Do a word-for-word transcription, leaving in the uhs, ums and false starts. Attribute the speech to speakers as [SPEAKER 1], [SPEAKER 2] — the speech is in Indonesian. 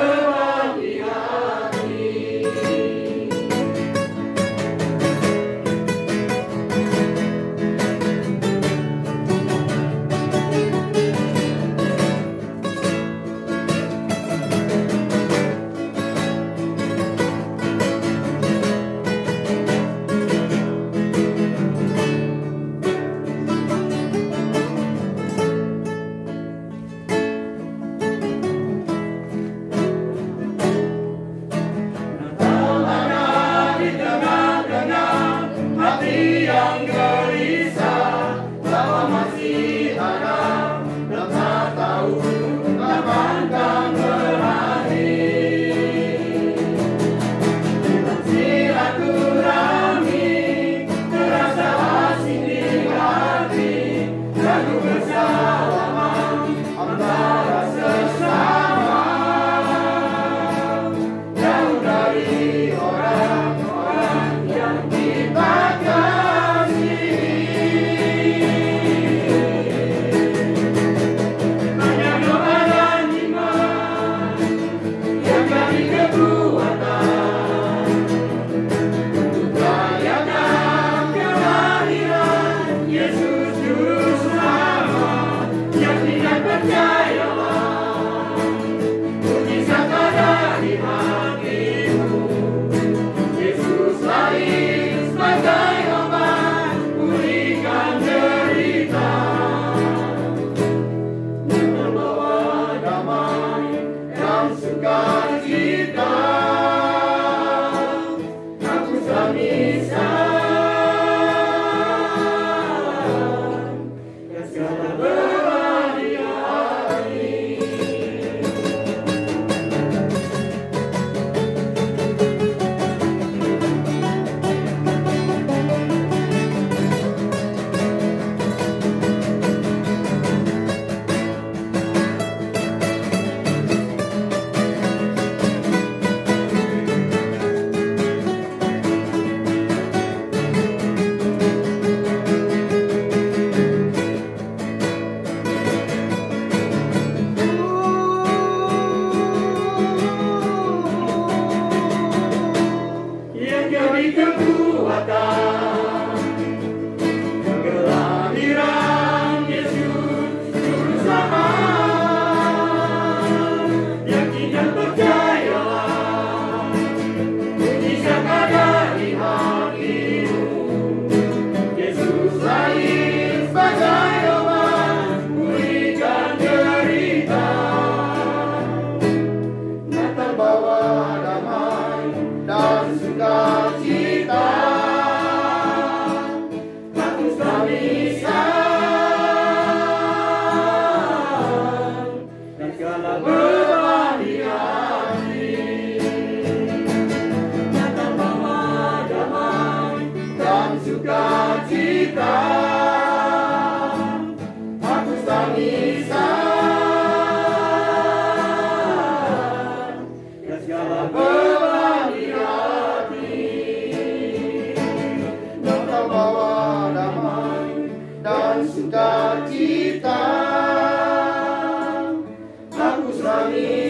[SPEAKER 1] berbagi hati. Yang gelisah bahwa masih ada dan tak tahu kapan kan berakhir. Dalam silaturahmi terasa asing di hati, lagu bersalaman antara sesama, jauh dari orang-orang yang kita sukacita, hapus tangisan, dan segala beban di hati. Jadi kekuatan kelahiran Yesus Juru Selamat, yakin dan percayalah, mujizat dari hatimu. Yesus lahir sebagai obat pulihkan derita. Natal bawa damai dan sukacita, hapus tangisan, dan segala beban di hati. Natal bawa damai dan sukacita, hapus tangisan, dan segala beban di hati. Natal bawa damai dan sukacita, hapus tangis.